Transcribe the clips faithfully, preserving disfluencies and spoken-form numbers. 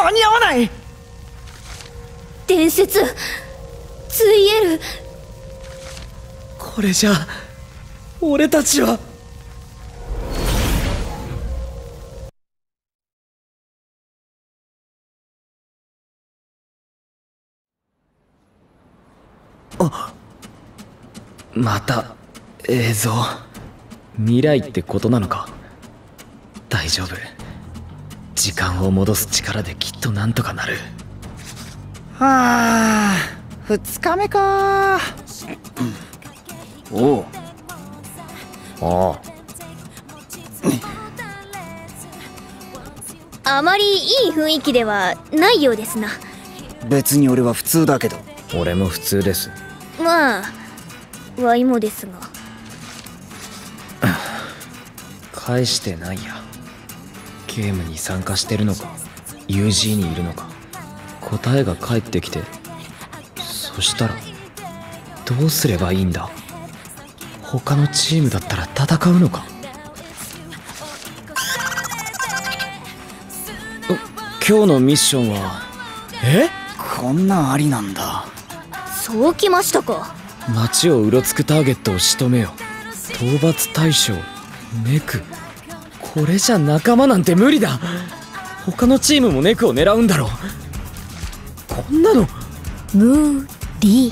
間に合わない。 伝説ついえる。 これじゃ俺たちは。あ、また映像。未来ってことなのか。大丈夫、時間を戻す力できっとなんとかなる。 はあ、ふつかめか。 おう。ああまりいい雰囲気ではないようですな。 別に俺は普通だけど。 あ、俺も普通です。 まあわいもですが。 返してないや。ゲームに参加してるのか ユージー にいるのか、答えが返ってきて、そしたらどうすればいいんだ。他のチームだったら戦うのか。今日のミッションは。え、 こんなんありなんだ。 そうきましたか。 街をうろつくターゲットを仕留めよ。討伐対象ネク。これじゃ仲間なんて無理だ。他のチームもネクを狙うんだろう。こんなの無理。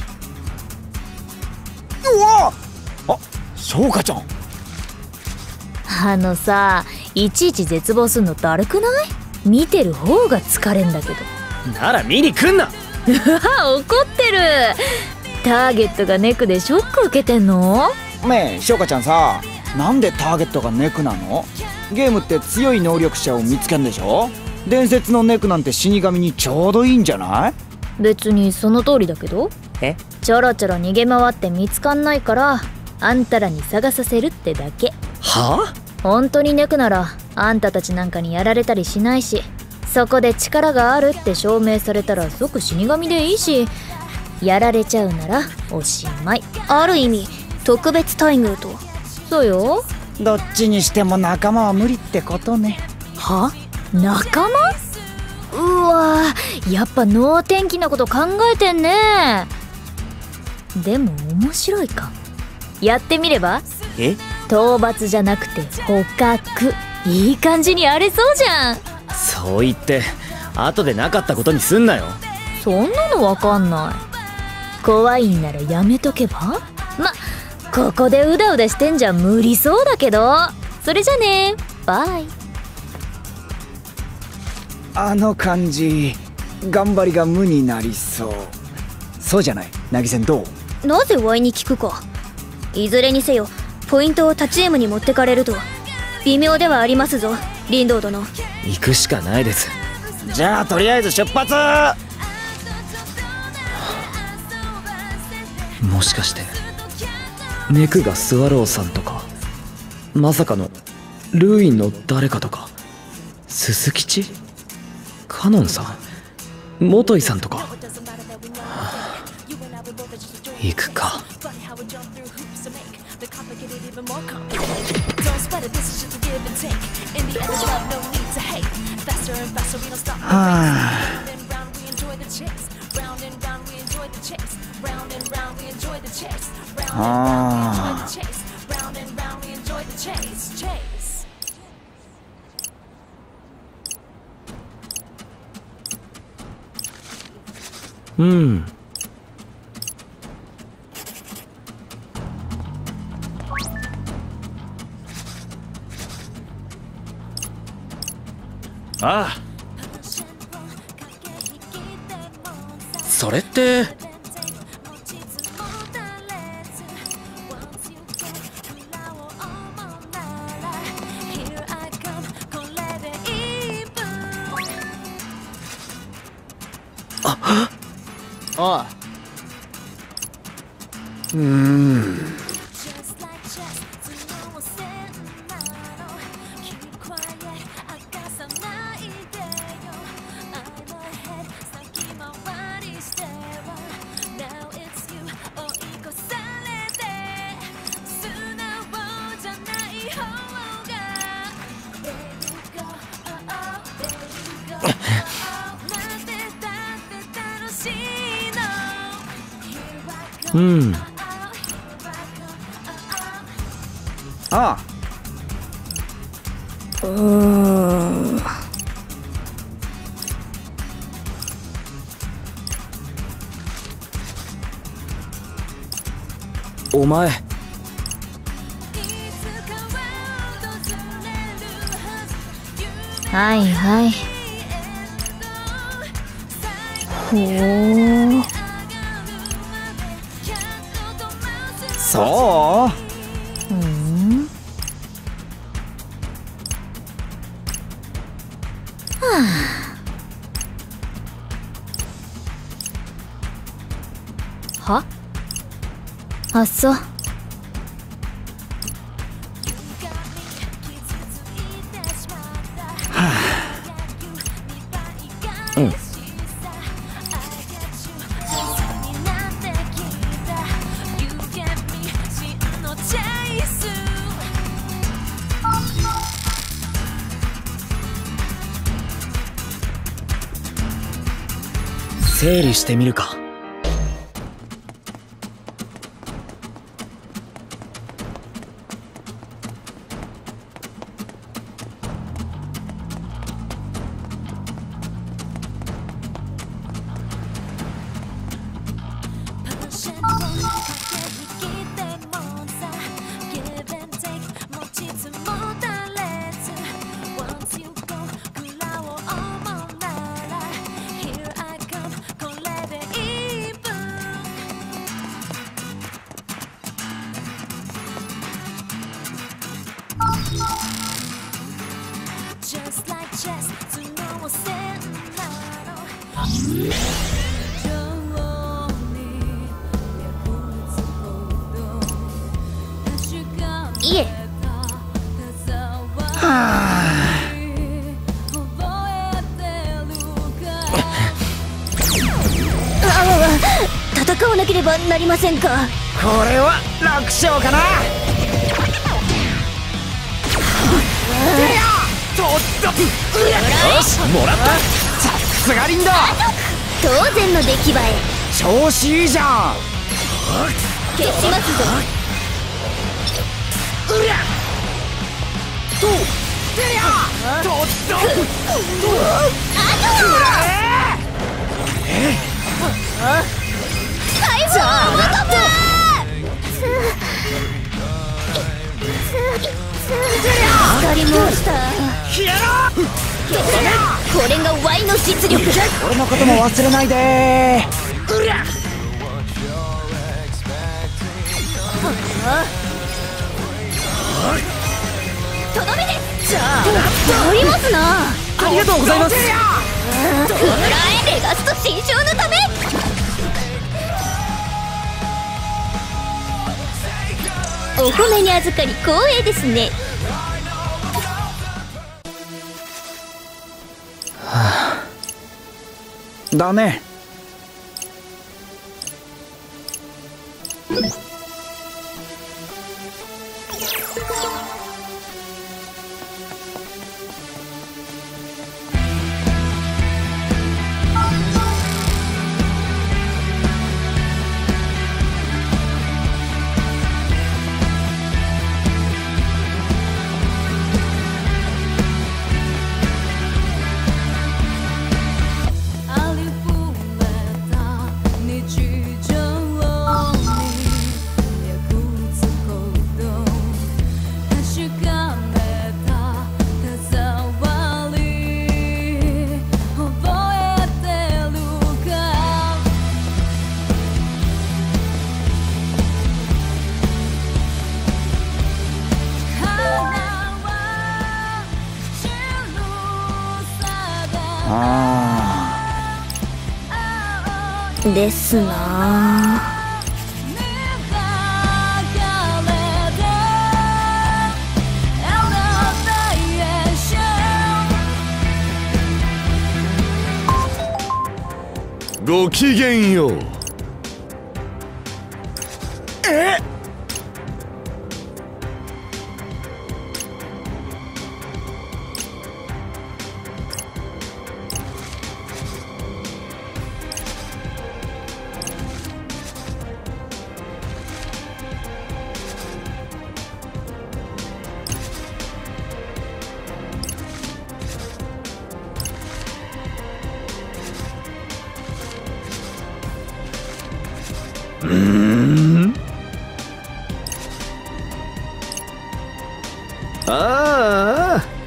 うわあ、翔香ちゃん。 あのさ、いちいち絶望すんのだるくない？見てる方が疲れんだけど。 なら見に来んな。 怒ってる。ターゲットがネクでショック受けてんの？ ねえ翔香ちゃんさ、なんでターゲットがネクなの？ゲームって強い能力者を見つけんでしょ。伝説のネクなんて死神にちょうどいいんじゃない？ 別にその通りだけど。 え？ ちょろちょろ逃げ回って見つかんないからあんたらに探させるってだけ。 はあ？ 本当にネクならあんたたちなんかにやられたりしないし、そこで力があるって証明されたら即死神でいいし、やられちゃうならおしまい。ある意味特別待遇と。そうよ。 どっちにしても仲間は無理ってことね。 は？仲間？うわー、やっぱ能天気なこと考えてんね。でも面白いか。やってみれば？ え？ 討伐じゃなくて捕獲。いい感じに荒れそうじゃん。 そう言って後でなかったことにすんなよ。 そんなのわかんない。怖いんならやめとけば？ま、ここでうだうだしてんじゃ無理そうだけど。それじゃね、バイ。 あの感じ、頑張りが無になりそう。そうじゃない、なぎせんどう？ なぜワイに聞くか。いずれにせよポイントを他チームに持ってかれると微妙ではありますぞ、リンドウ殿。 行くしかないです。 じゃあとりあえず出発。 もしかしてネクがスワローさんとか、まさかのルーインの誰かとか、スス吉、カノンさん、モトイさんとか、はあ、行くか。 はあ。ああ。 うん。ああ。それって。あ、 おい。 うーん。 うんああうーんお前はいはいほーそううんはあっそううん整理してみるか。 いえ戦わなければなりませんか。 これは楽勝かな。とっとよしもらった。さすがリンだ。 当然の出来栄え。 調子いいじゃん。 消しますぞ。 うりゃとてりゃとっとくらえ解放を求む。光りました。 消えろ。 これがワイの実力。 俺のことも忘れないで。うりゃとどめです。じゃあありますな。 ありがとうございます。 くらえレガスト新章のため。お米に預かり光栄ですね。 だね。 ですな。 ごきげんよう。 えん。ああ。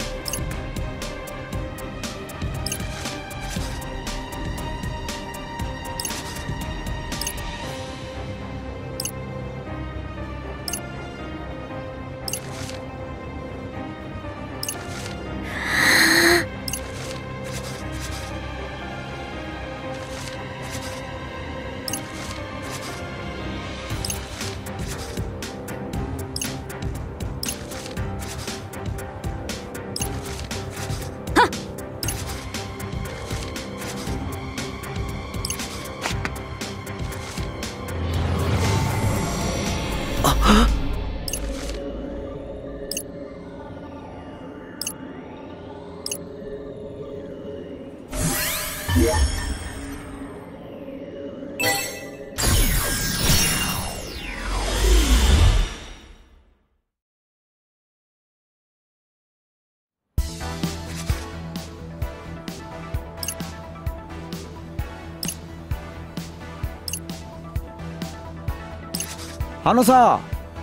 あのさ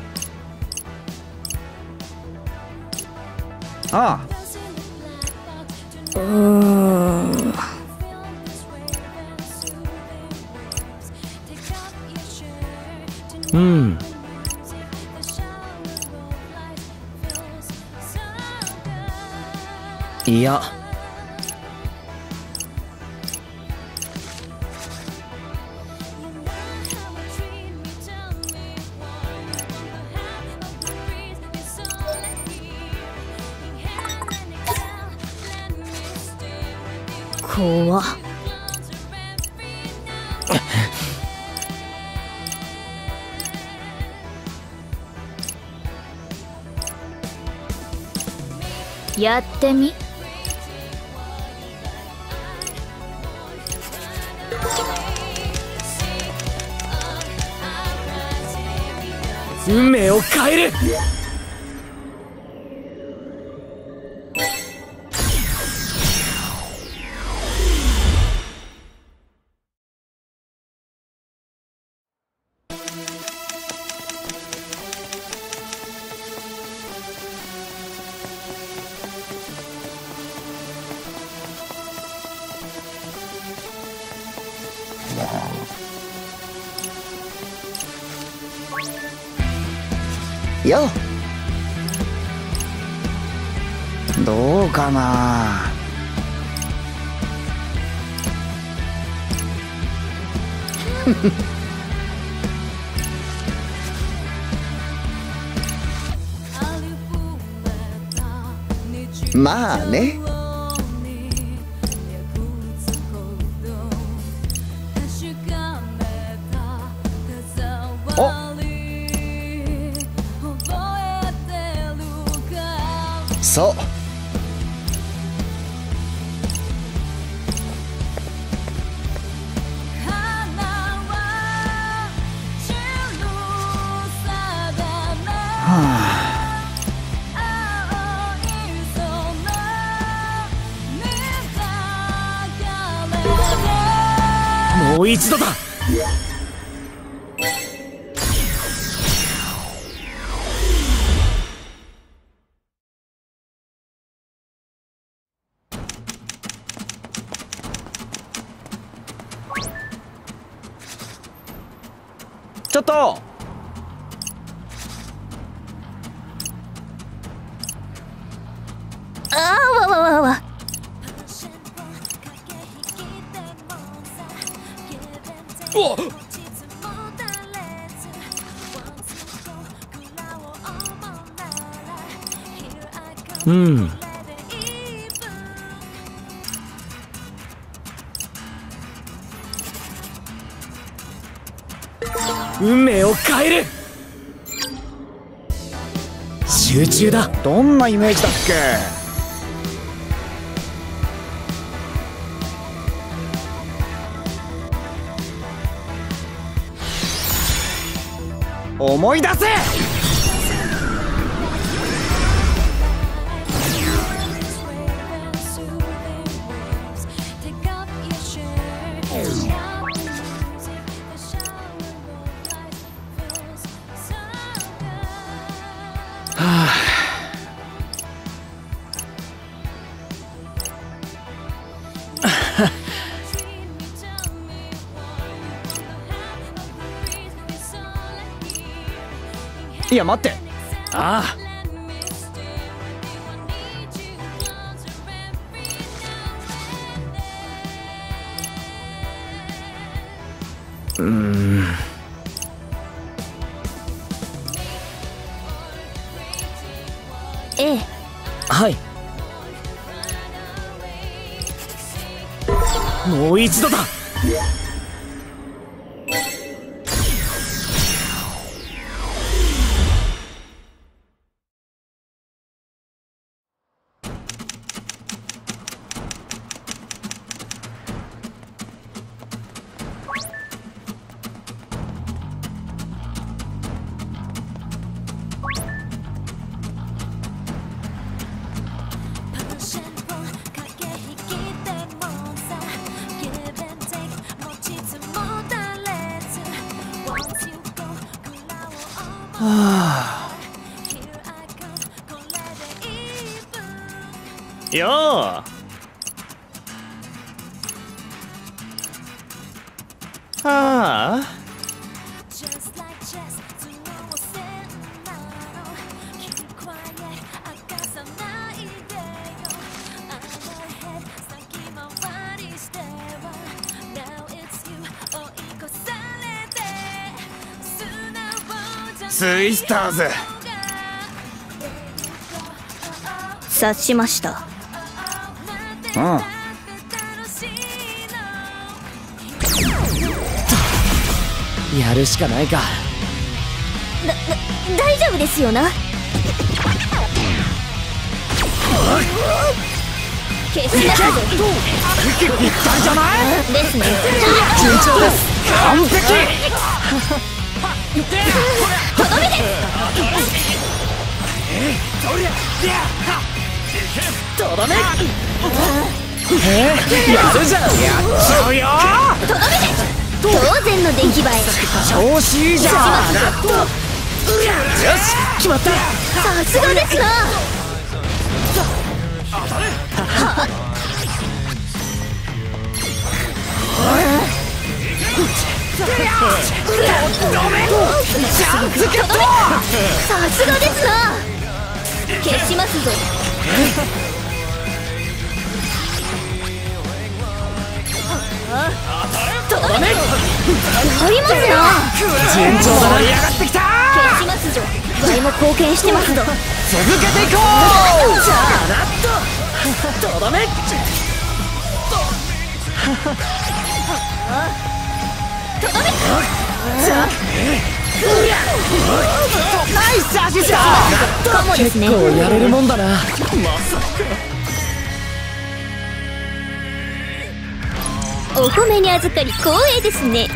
ああうーん。 うん。いや。 怖っ。やってみ。 運命を変える。 よどうかな。まあね。おそうもう一度だ。 ちょっとあわわわわ。 おっ。うん。運命を変える。集中だ。 どんなイメージだっけ。思い出せ。 いや待って。 ああ、うーん、 ええ。 はい。もう一度だ。 よー。ああ、 ツイスターズ。 察しました。 うん。 やるしかないか。 だ、だ、大丈夫ですよな。消しなさい。 いったんじゃない？ ですね。 順調です。 完璧。 とどめです。 とどめ。えー、やるじゃん。やっちゃうよ。 とどめです。当然の出来栄え。 調子いいじゃん。 よし、決まった。 さすがですな。さすがですな。消しますぞ。とどめ。やりますな。 順調だな。盛り上がってきた。 消しますぞ。ワイも貢献してますぞ。 続けていこう。 じゃあなっと。とどめ。 とどめ。 じゃあ。 ナイスアシスト。 かもですね。 結構やれるもんだな。まさか。 お米に預かり光栄ですね。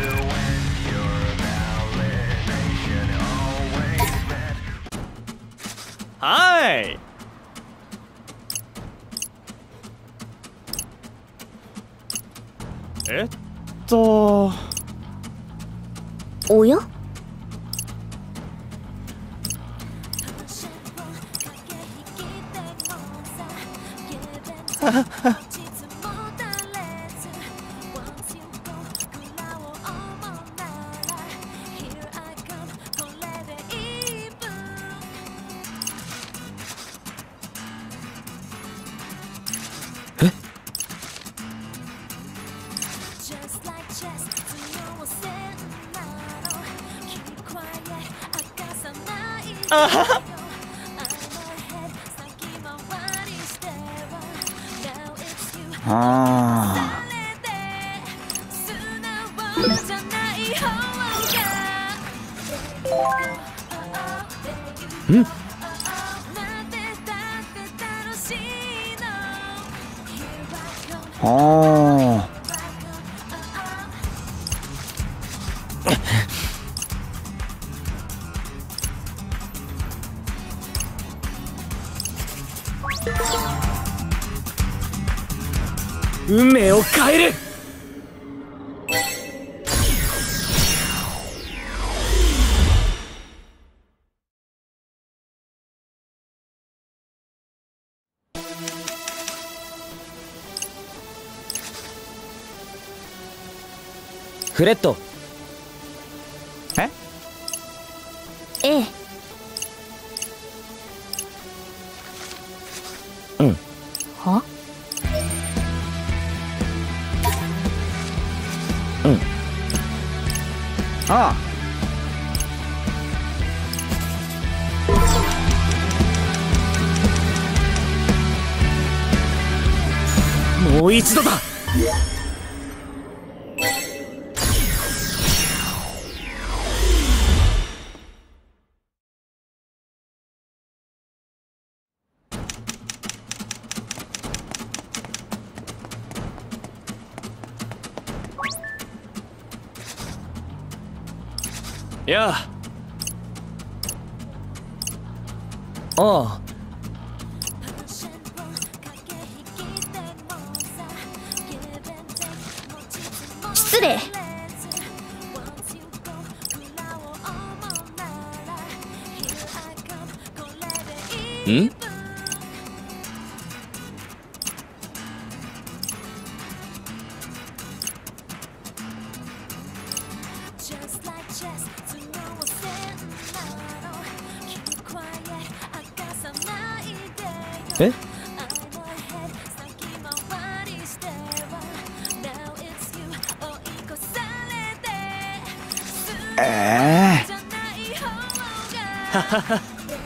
はい。えっとおや？ あはは。 あー。ん？ ああ。 運命を変える。フレッド。 え？ ええ。 は？ うん。 ああ。 もう一度だ。 やあ。 ああ。 失礼。 ん？え？ ええははは。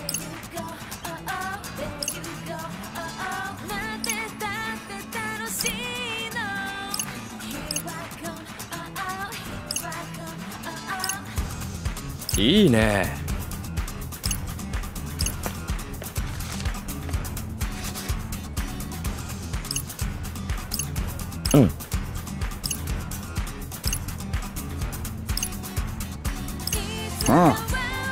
いいね。 うん。 ああ。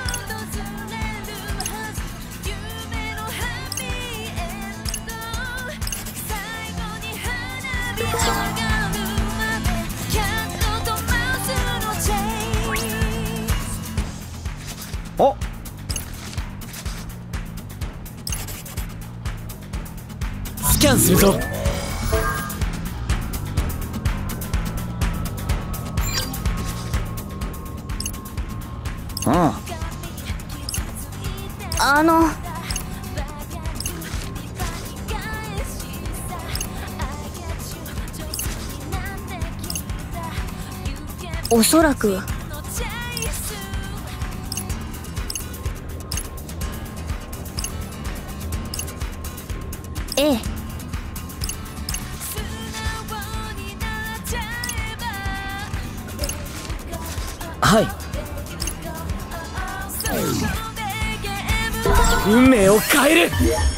お。 スキャンするぞ。 ああのおそらくええ。 はい。運命を変える。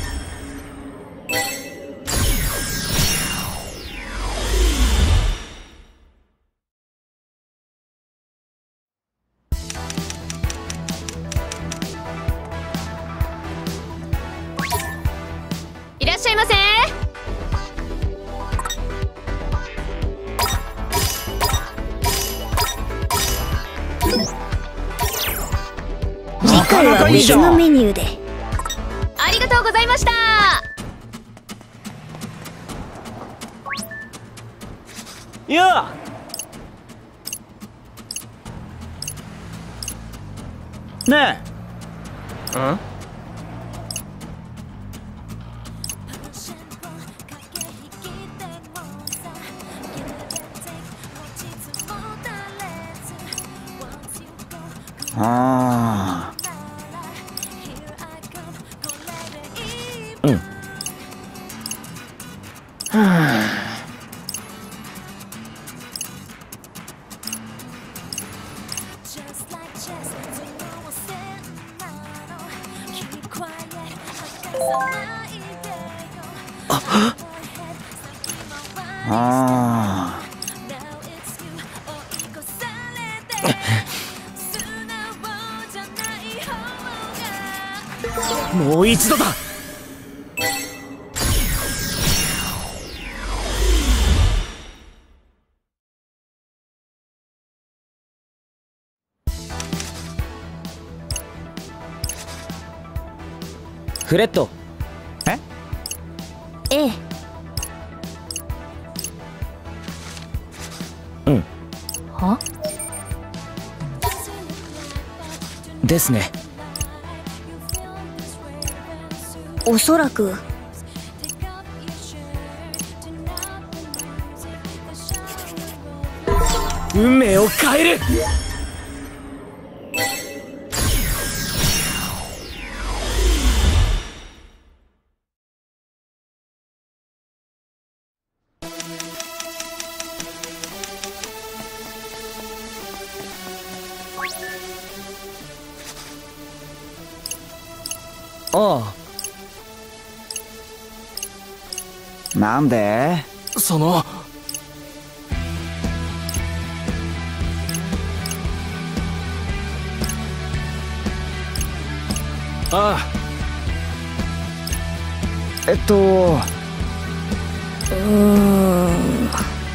いらっしゃいませ。次回は別のメニューで。ありがとうございました。 やあ。 ねえ。 うん？ ああ。 うん。 はあ。ああ。 もう一度だ。フレッド。 え？ ええ。 うん。 は？ ですね。 おそらく運命を変える。 ああ。なんで？ そのああ。 えっとうーん。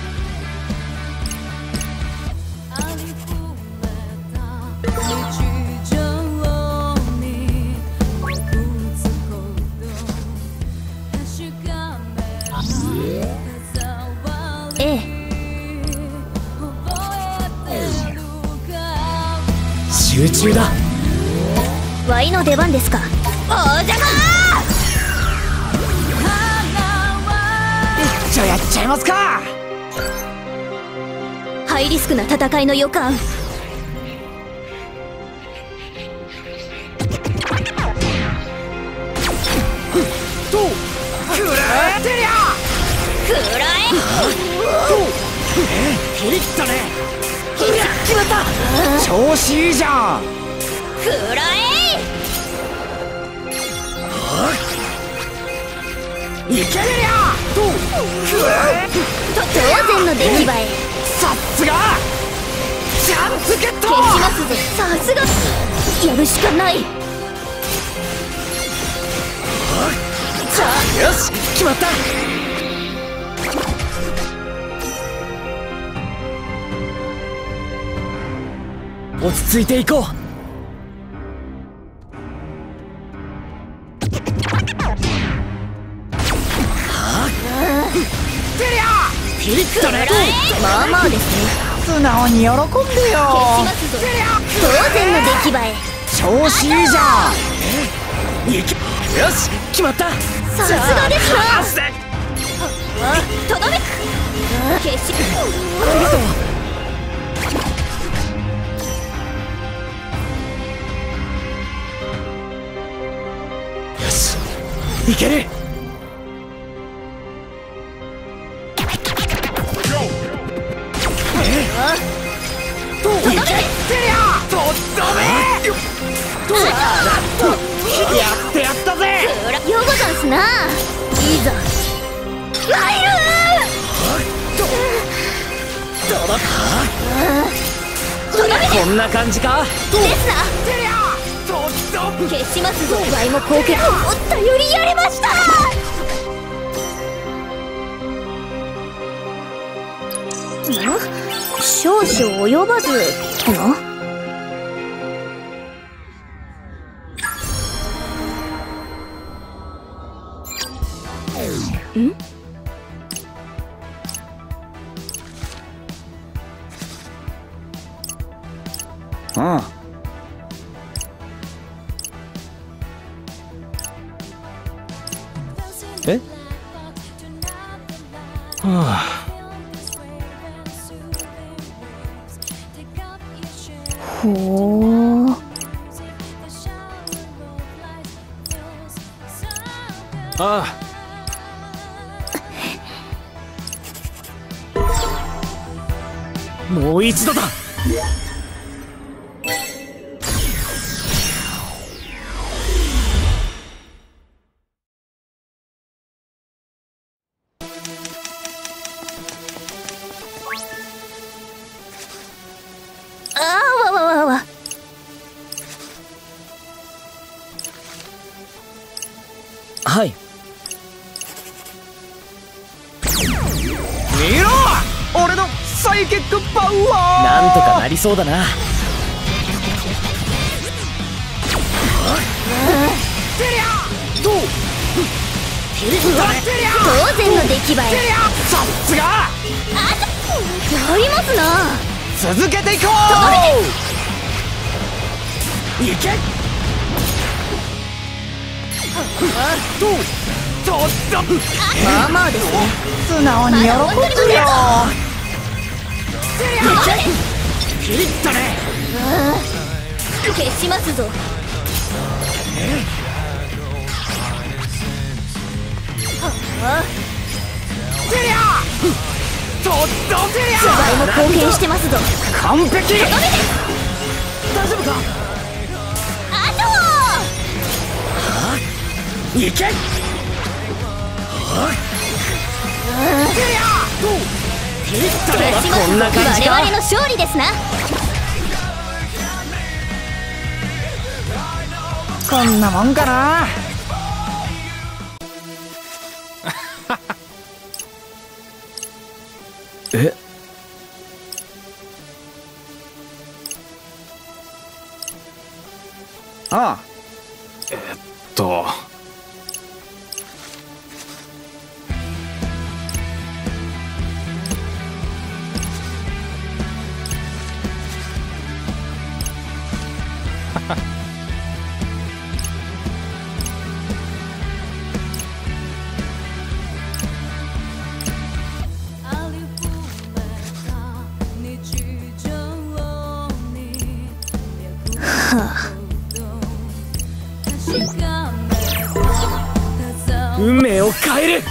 ええ。 集中だ。 ワイの出番ですか。お邪魔一丁やっちゃいますか。 ハイリスクな戦いの予感。 くらえてりゃくらえピリッとね。決まった。調子いいじゃん。 くらえいけるりゃと当然の出来栄え。 さっすがチャンスゲット。 消しますぞ。さすがやるしかない。 さあよし決まった。落ち着いていこう。 ピリッとね。 まあまあですね。 素直に喜んでよ。 消しますぞ。当然の出来栄え。 調子いいじゃん。 いけよし決まった。 さすがですな。とどめ消しありがとう。よしいける。 といけってりゃとどめやってやったぜ。 ようござんすな。いざ参る。 こんな感じか。 ですな。消しますぞ。ワイも後継思ったよりやれました。ん？少々及ばずとな。ん？ うん。 え？はあ。 ほー。 ああ。もう一度だ。 あわわわわ。 はい。 見ろ俺のサイキックパワー。 なんとかなりそうだな。 てりゃどうピリッとね。 当然の出来栄え。 さっすがやりますな。 続けていこう。いけととっとまあまあですね。 素直に喜んでよ。 ピリッとね。 消しますぞ。 テリアとっとテリア倍も貢献してますぞ。 完璧。 大丈夫か。 あいけ。テリアピリッとね。 とこんな感じか。我々の勝利ですな。 こんなもんかな。 え、 ああ、 えっと運命を変える。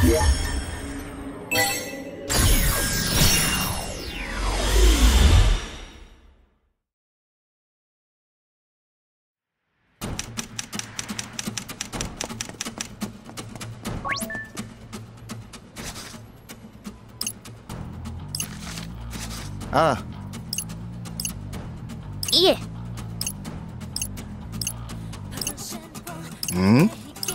ああ、 いえ。 ん？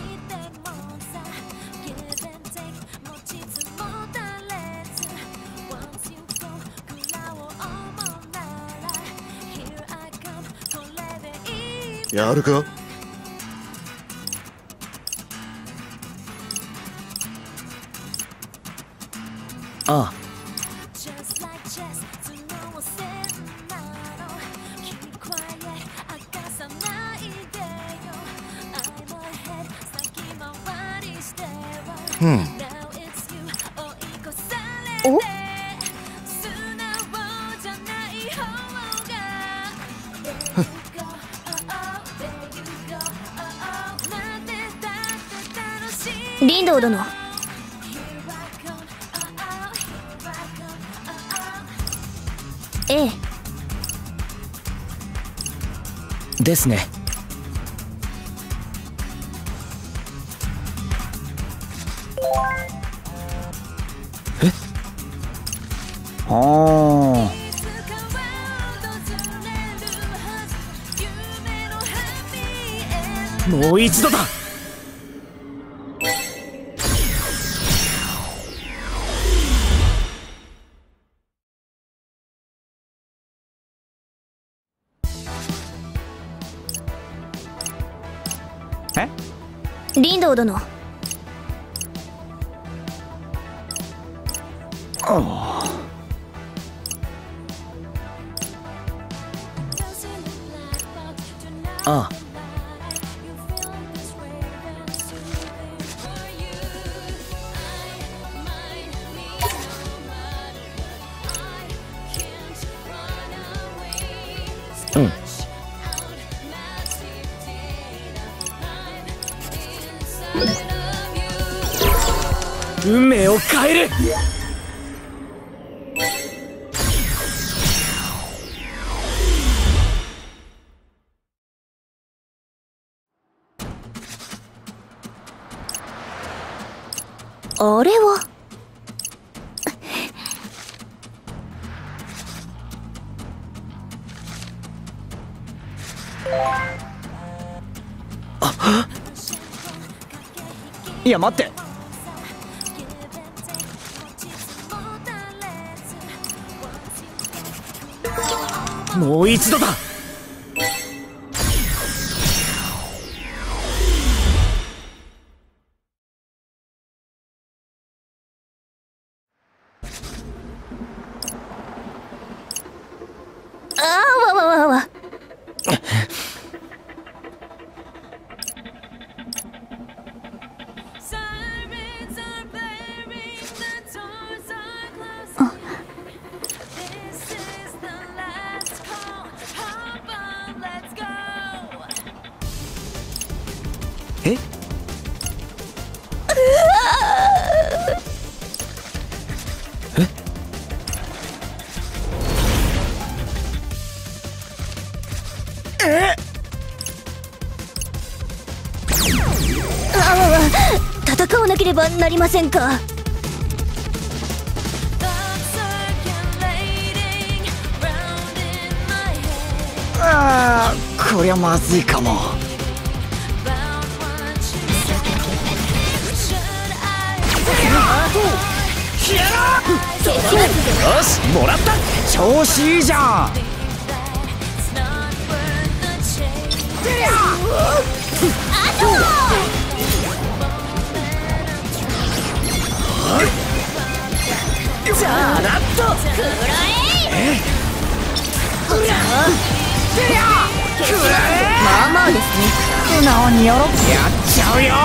やるか？ ああ、 うん。 お、リンドウ殿。ええ。 ですね。え、 ああ、 もう一度だ。 え、 リンドウ殿。 ああ、うん。 運命を変える。 あれは。 いや待って。 もう一度だ。 ああ、わわわわ。 ねばなりませんか。 あー、こりゃまずいかも。 よし、もらった。 調子いいじゃん。 じゃあラッとくらえ。まあまあですね。 素直によろやっちゃうよ。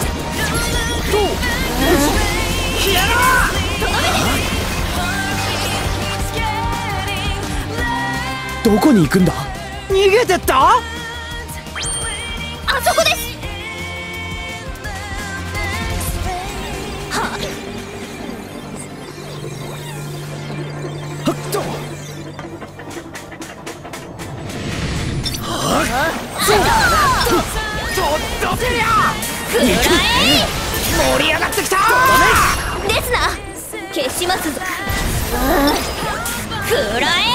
どこに行くんだ。 逃げてった。 あそこです。 盛り上がってきた。 ですな。消しますぞ。くらえ。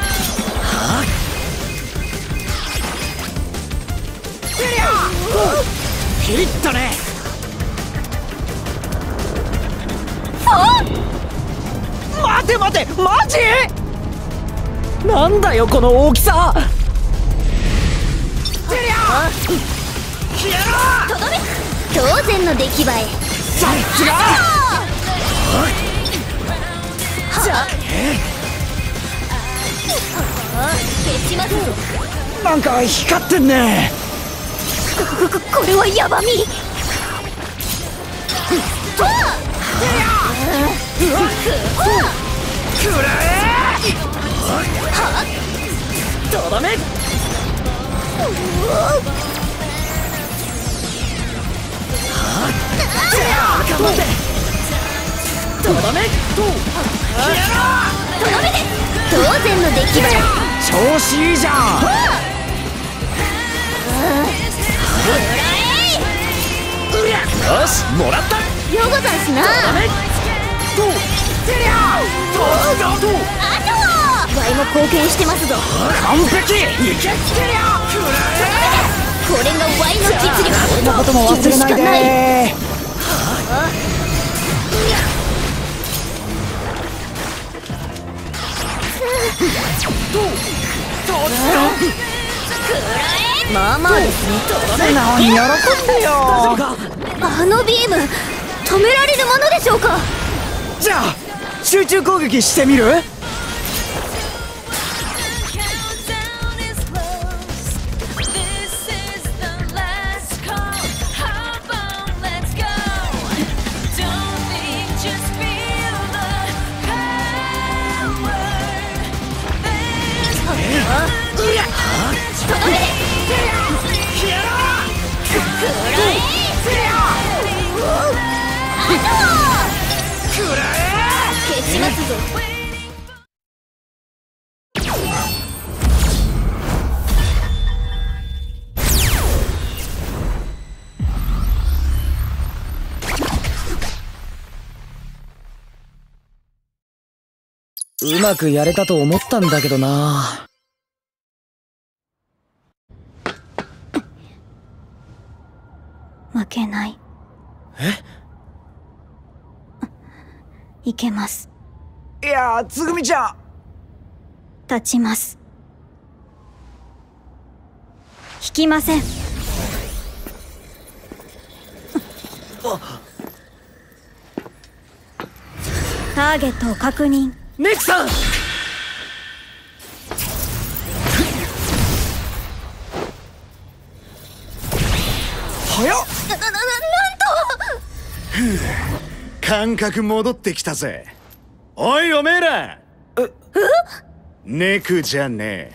ピリッとね。待て待て、マジ？ なんだよこの大きさ。 とどめ。当然の出来栄え。 さすが。 消しますぞ。 なんか光ってんね。 ここここれはヤバみ。 とどめ。とどめ。 当然の出来栄え。 調子いいじゃん。 よし、もらった。 ようござんすな。あとわいも貢献してますぞ。 完璧。 これがワイの実力。 俺のことも忘れないで。 まあまあですね。 素直に喜んでよ。 あのビーム止められるものでしょうか。 じゃあ集中攻撃してみる？ 消しますぞ。 うまくやれたと思ったんだけどな。 負けない。 え？ いけます。 いやー、つぐみちゃん。 立ちます。引きません。ターゲットを確認。 ネクさん。 早っ。 な、な、な、なんと。 感覚戻ってきたぜ。おいおめえら。ネクじゃねえ。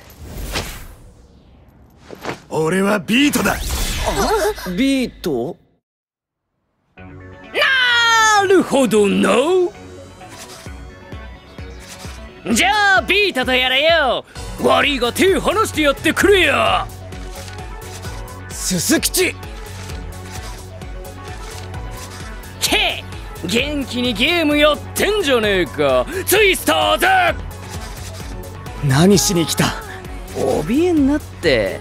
俺はビートだ。 ビート？ なるほどの。じゃあビートとやらよ。悪いが手離してやってくれよ。 鈴吉。 け元気にゲームやってんじゃねえか。ツイスターズ。 何しに来た？ 怯えんなって。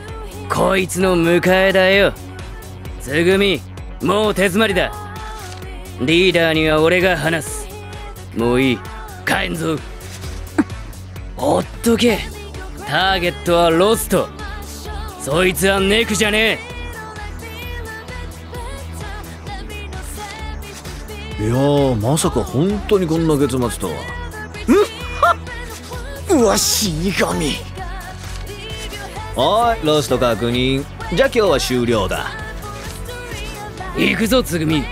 こいつの迎えだよ。つぐみ、もう手詰まりだ。リーダーには俺が話す。もういい、帰んぞ。ほっとけ。ターゲットはロスト。そいつはネクじゃねえ。いやー、まさか本当にこんな結末とは。 うわ、死神。 おい、ロスト確認。じゃあ今日は終了だ。 行くぞつぐみ。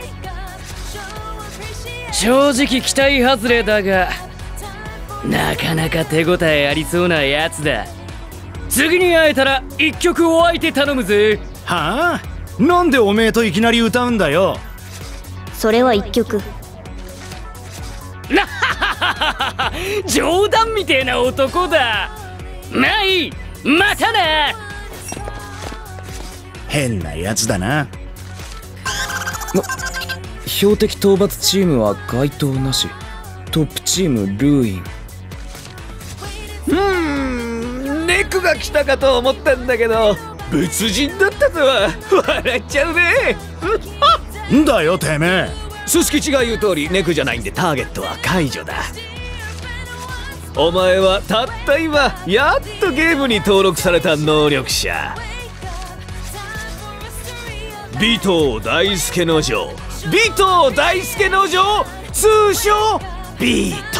正直期待外れだが、なかなか手応えありそうなやつだ。次に会えたら一曲お相手頼むぜ。 はあ、なんでおめえといきなり歌うんだよ。 それは一曲。 なは冗談みてえな男だ。まあいい、またな。 変なやつだな。 標的討伐チームは該当なし。トップチームルーイン。 うーん、ネクが来たかと思ったんだけど別人だったとは笑っちゃうね。 んだよてめえ。 ススキチが言う通りネクじゃないんでターゲットは解除だ。お前はたった今やっとゲームに登録された能力者、尾藤大輔の城。尾藤大輔の城、通称ビート。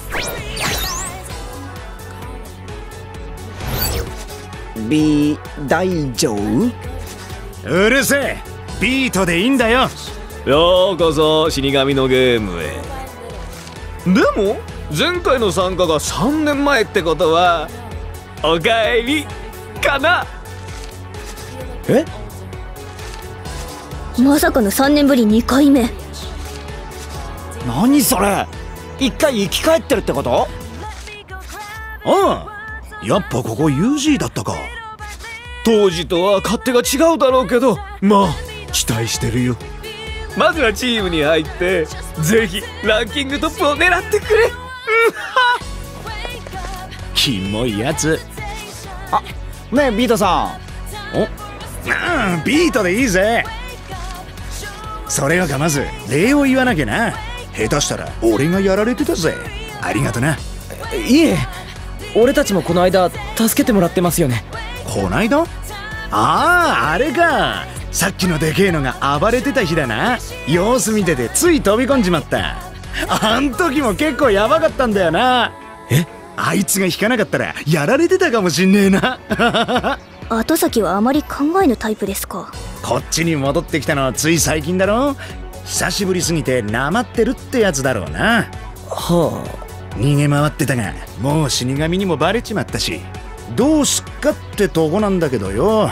ビー大丈夫？ うるせえ。ビートでいいんだよ。 ようこそ死神のゲームへ。でも前回の参加がさんねんまえってことはおかえりかな。 え？ まさかのさんねんぶりにかいめ。 何それ？一回生き返ってるってこと？ ああ、やっぱここ ユージー だったか。 当時とは勝手が違うだろうけど、まあ期待してるよ。まずはチームに入ってぜひランキングトップを狙ってくれ。うんはキモいやつ。 あ、ねえビートさん。 お、うん、ビートでいいぜ。それよかまず礼を言わなきゃな。下手したら俺がやられてたぜ。ありがとな。 いえ、俺たちもこの間助けてもらってますよね。 こないだ？ああ、あれか。さっきのでけえのが暴れてた日だな。様子見ててつい飛び込んじまった。あん時も結構ヤバかったんだよな。 え？ あいつが引かなかったらやられてたかもしんねえな。 後先はあまり考えぬタイプですか。 こっちに戻ってきたのはつい最近だろ。久しぶりすぎてなまってるってやつだろうな。 はあ、逃げ回ってたがもう死神にもバレちまったし、どうすっかってとこなんだけどよ。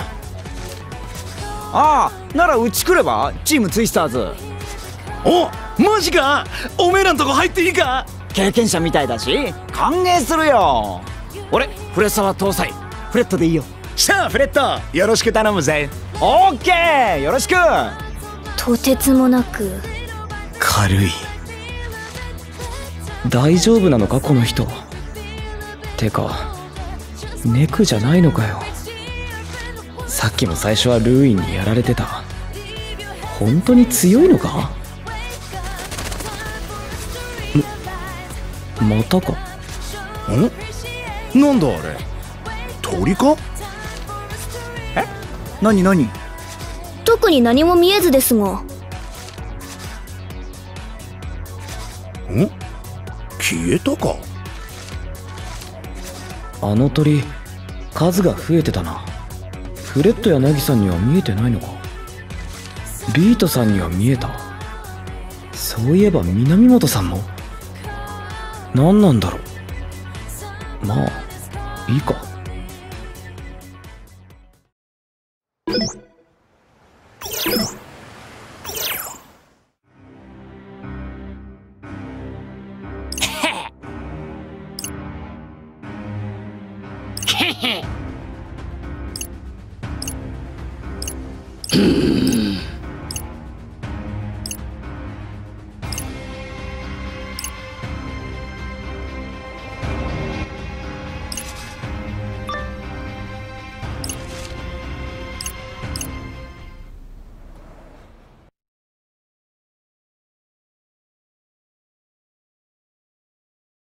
ああ、ならうち来れば？チームツイスターズ。 お、マジか。おめえらんとこ入っていいか？ 経験者みたいだし歓迎するよ。俺フレッサは搭載フレットでいいよ。 しゃあフレット、よろしく頼むぜ。 オッケー、よろしく。 とてつもなく軽い。大丈夫なのかこの人。てかネクじゃないのかよ。さっきも最初はルーインにやられてた。本当に強いのか？ま、またか。 ん？なんだあれ？鳥か？ え？何何？ 特に何も見えずですが。 ん？消えたか？ あの鳥数が増えてたな。フレットやナギさんには見えてないのか。ビートさんには見えた。そういえば南本さんも。何なんだろう。まあいいか。